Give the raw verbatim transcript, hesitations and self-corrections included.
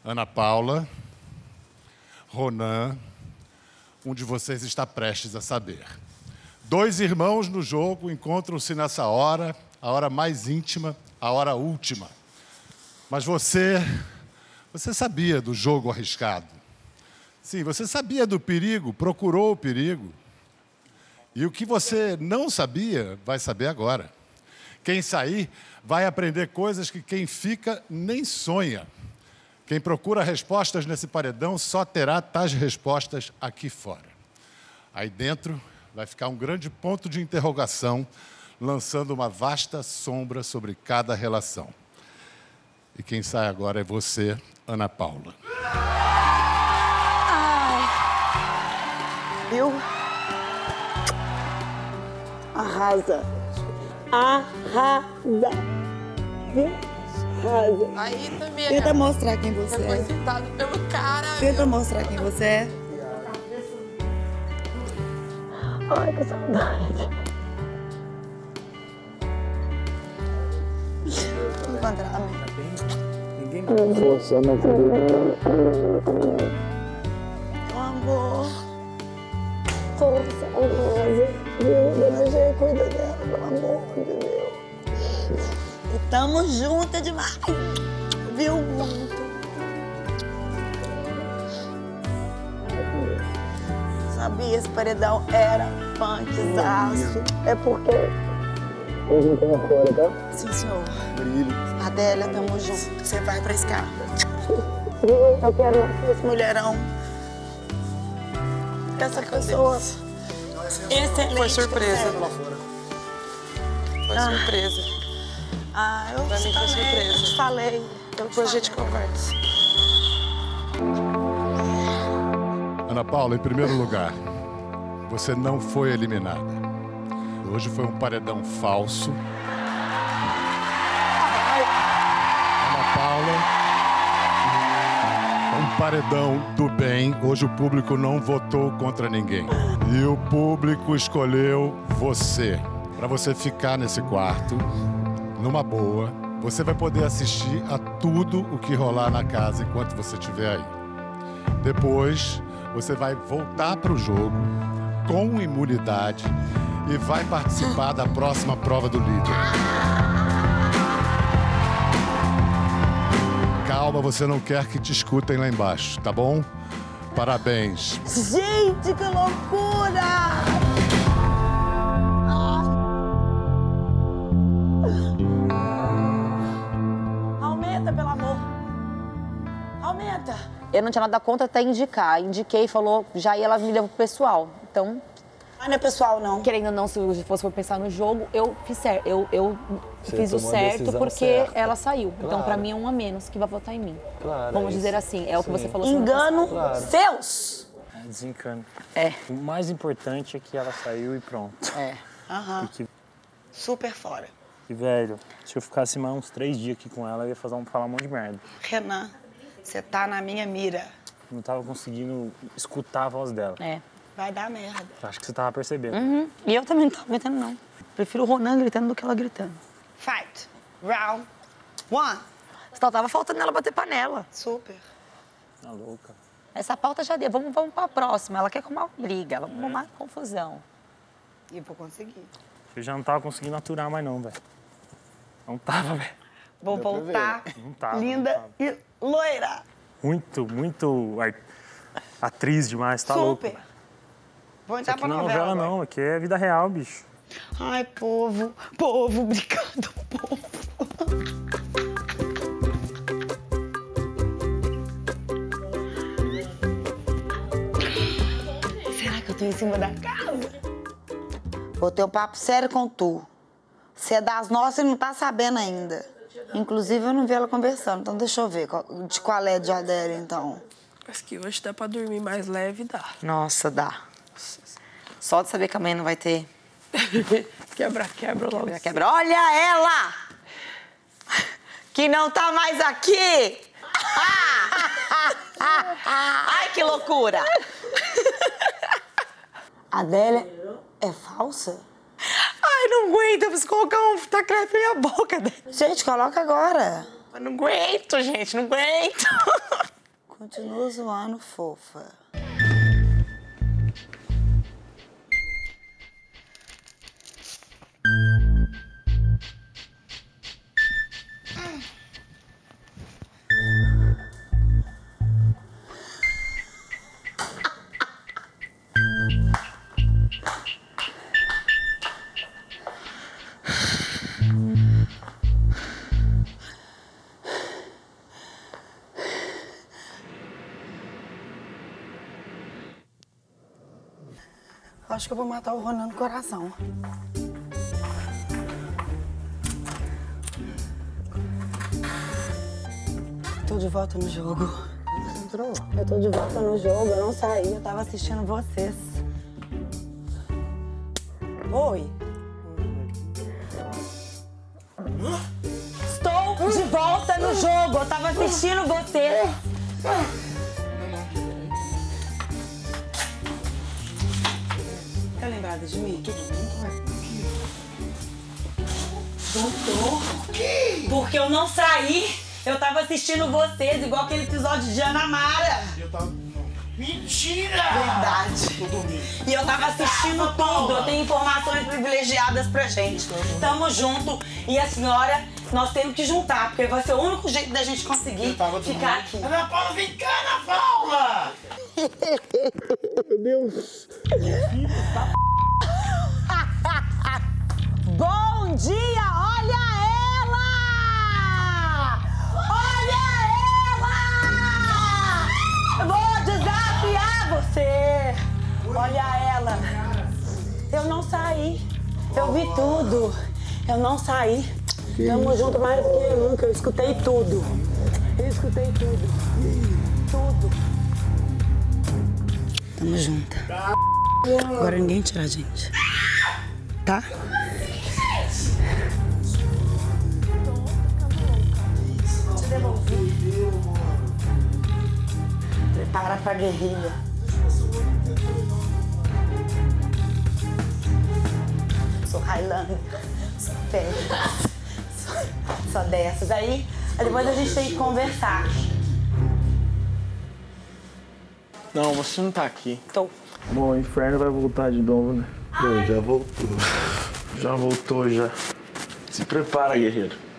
Ana Paula, Ronan, um de vocês está prestes a saber. Dois irmãos no jogo encontram-se nessa hora, a hora mais íntima, a hora última. Mas você, você sabia do jogo arriscado. Sim, você sabia do perigo, procurou o perigo. E o que você não sabia, vai saber agora. Quem sair vai aprender coisas que quem fica nem sonha. Quem procura respostas nesse paredão só terá tais respostas aqui fora. Aí dentro vai ficar um grande ponto de interrogação, lançando uma vasta sombra sobre cada relação. E quem sai agora é você, Ana Paula. Ai. Viu? Arrasa. Arrasa. Viu? Arrasa. Aí também. Tenta mostrar quem você Foi é. citado pelo cara. Tenta mostrar quem você é. Ai, que saudade. Encontrar, amigo. Ninguém Força, não acredito. Amor. Força, arrasa. Viu? Dona G, cuida dela, pelo amor de Deus. E tamo juntas demais. Viu? Muito. Sabia, esse paredão era punkzaço. É porque a gente tá fora, tá? Sim, senhor. brilho. Adélia, tamo junto. Você vai pra escada. Eu quero Esse mulherão. Essa pessoa. Excelente. Foi surpresa. Foi Ah. surpresa. Ah, eu Pra mim foi falei, surpresa. Eu te falei. Eu te Depois a gente falei. conversa. Ana Paula, em primeiro lugar, você não foi eliminada. Hoje foi um paredão falso. Ana Paula, um paredão do bem. Hoje o público não votou contra ninguém. E o público escolheu você. Para você ficar nesse quarto, numa boa, você vai poder assistir a tudo o que rolar na casa enquanto você estiver aí. Depois, você vai voltar para o jogo com imunidade e vai participar da próxima prova do líder. Calma, você não quer que te escutem lá embaixo, tá bom? Parabéns. Gente, que loucura! Aumenta, pelo amor. Aumenta. Eu não tinha nada contra até indicar. Indiquei e falou, já ia, ela me levou pro pessoal. Então, Mas não é pessoal, não. querendo ou não, se fosse for pensar no jogo, eu fiz certo. Eu, eu Você fiz o tomou a certo decisão porque certa. ela saiu. Então, Claro. pra mim, é um a menos que vai votar em mim. Claro, Vamos é dizer isso. assim, é o que Sim. você falou. semana Engano Claro. seus. É, desencano. É. O mais importante é que ela saiu e pronto. passada. É. Aham. E que, Super fora. que, velho, se eu ficasse mais uns três dias aqui com ela, eu ia fazer um, falar um monte de merda. Renan, você tá na minha mira. Não tava conseguindo escutar a voz dela. É. Vai dar merda. Acho que você tava percebendo. Uhum. E eu também não tava aguentando, não. Prefiro o Ronan gritando do que ela gritando. Fight. Round one. Só tava faltando ela bater panela. Super. Tá louca. Essa pauta já deu. Vamos, vamos pra próxima. Ela quer arrumar briga, ela quer arrumar confusão. E eu vou conseguir. Eu já não tava conseguindo aturar mais não, velho. Não tava, velho. Vou Deu pra voltar Não tava, linda não tava. e loira. Muito, muito ar- atriz demais, tá louco. Super. Vou Isso entrar aqui pra não é novela. novela agora. não, aqui é vida real, bicho. Ai, povo. Povo, obrigado, povo. Será que eu tô em cima da casa? Vou ter um papo sério com tu. Você é das nossas e não tá sabendo ainda. Inclusive, eu não vi ela conversando, então deixa eu ver qual- de qual é de Adélia, então. Acho que hoje dá pra dormir mais leve, dá. Nossa, dá. Só de saber que a mãe não vai ter. Quebra, quebra logo. Já quebra. Olha ela! Que não tá mais aqui! Ai, que loucura! Adélia é falsa? Ai, não aguento, eu preciso colocar um fita-crepe na minha boca. Gente, coloca agora. Eu não aguento, gente, não aguento. Continua zoando, fofa. Acho que eu vou matar o Ronan no coração. Tô de volta no jogo. Entrou? Eu tô de volta no jogo, eu não saí, eu tava assistindo vocês. Oi. Estou de volta no jogo. Eu tava assistindo você. Tá lembrada de mim? Doutor, porque eu não saí. Eu tava assistindo vocês, igual aquele episódio de Ana Mara. Eu tava... Mentira! Verdade. E eu tava assistindo tudo. Eu tenho informações privilegiadas pra gente. Tamo junto. E a senhora, nós temos que juntar, porque vai ser o único jeito da gente conseguir ficar aqui. Ana Paula, vem cá, Ana Paula! Meu Deus. Bom dia, olha ela! Olha ela! Eu vou desafiar você! Olha ela! Eu não saí. Eu vi tudo. Eu não saí. Tamo junto mais do que nunca. Eu escutei tudo. Eu escutei tudo. Tudo. Tamo junto. Agora ninguém tira a gente. Tá? Te devolvi. Prepara pra guerrilha. Sou Highlander, sou pedra, sou, sou dessas. Aí, aí depois a gente tem que conversar. Não, você não tá aqui. Tô. Bom, o inferno vai voltar de novo, né? Não, já voltou. Já voltou, já. Se prepara, guerreiro.